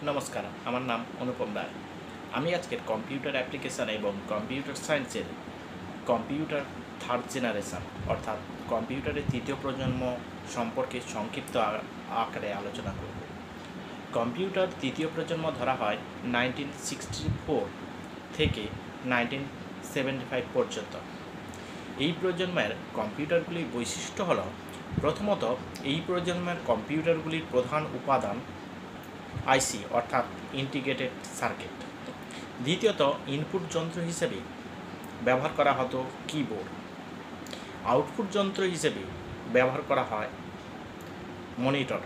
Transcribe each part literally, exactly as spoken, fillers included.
নমস্কার, আমার নাম অনুপম রায়। আমি আজকের কম্পিউটার অ্যাপ্লিকেশান এবং কম্পিউটার সায়েন্সের কম্পিউটার থার্ড জেনারেশন অর্থাৎ কম্পিউটারের তৃতীয় প্রজন্ম সম্পর্কে সংক্ষিপ্ত আকারে আলোচনা করব। কম্পিউটার তৃতীয় প্রজন্ম ধরা হয় নাইনটিন সিক্সটি ফোর থেকে নাইনটিন সেভেন্টি ফাইভ পর্যন্ত। এই প্রজন্মের কম্পিউটারগুলির বৈশিষ্ট্য হল, প্রথমত এই প্রজন্মের কম্পিউটারগুলির প্রধান উপাদান আইসি অর্থাৎ ইন্টিগ্রেটেড সার্কিট। দ্বিতীয়ত ইনপুট যন্ত্র হিসেবে ব্যবহার করা হতো কিবোর্ড। আউটপুট যন্ত্র হিসেবে ব্যবহার করা হয় মনিটর।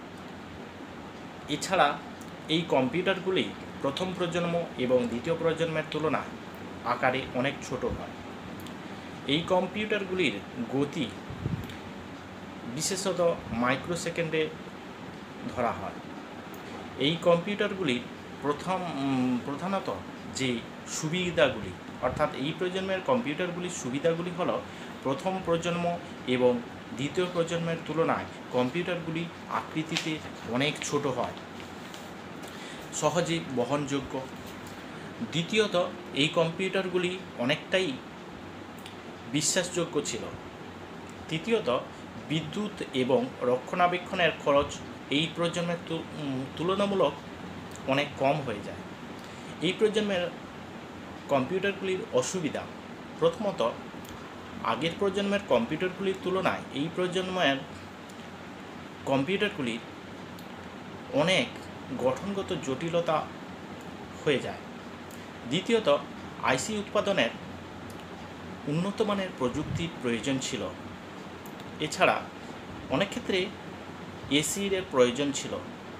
এছাড়া এই কম্পিউটারগুলি প্রথম প্রজন্ম এবং দ্বিতীয় প্রজন্মের তুলনায় আকারে অনেক ছোট হয়। এই কম্পিউটারগুলির গতি বিশেষত মাইক্রোসেকেন্ডে ধরা হয়। এই কম্পিউটারগুলির প্রথম প্রধানত যে সুবিধাগুলি অর্থাৎ এই প্রজন্মের কম্পিউটারগুলির সুবিধাগুলি হলো, প্রথম প্রজন্ম এবং দ্বিতীয় প্রজন্মের তুলনায় কম্পিউটারগুলি আকৃতিতে অনেক ছোট হয়, সহজে বহনযোগ্য। দ্বিতীয়ত এই কম্পিউটারগুলি অনেকটাই বিশ্বাসযোগ্য ছিল। তৃতীয়ত বিদ্যুৎ এবং রক্ষণাবেক্ষণের খরচ এই প্রজন্মের তুলনামূলক অনেক কম হয়ে যায়। এই প্রজন্মের কম্পিউটারগুলির অসুবিধা, প্রথমত আগের প্রজন্মের কম্পিউটারগুলির তুলনায় এই প্রজন্মের কম্পিউটারগুলির অনেক গঠনগত জটিলতা হয়ে যায়। দ্বিতীয়ত আইসি উৎপাদনের উন্নত মানের প্রযুক্তির প্রয়োজন ছিল। এছাড়া অনেক ক্ষেত্রে এসির প্রয়োজন ছিল।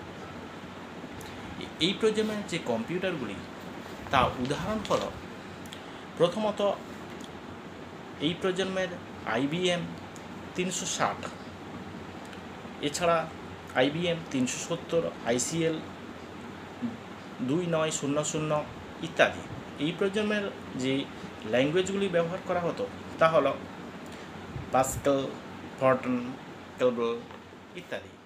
এই প্রজন্মের যে কম্পিউটারগুলি তা উদাহরণ হল, প্রথমত এই প্রজন্মের আইবিএম তিনশো ষাট, এছাড়া আইবিএম তিনশো সত্তর, আইসিএল দুই নয় শূন্য শূন্য ইত্যাদি। এই প্রজন্মের যে ল্যাঙ্গুয়েজগুলি ব্যবহার করা হতো তা হল পাস্কেল, ফর্ট্রান, কেবল ইত্যাদি।